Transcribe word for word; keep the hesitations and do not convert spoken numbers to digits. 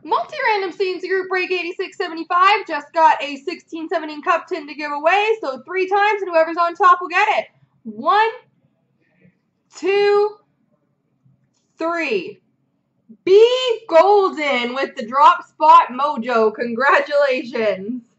Multi-random C and C group break eighty-six seventy-five. Just got a sixteen seventeen cup tin to give away, so three times, and whoever's on top will get it. One, two, three. B Golden with the drop spot mojo. Congratulations.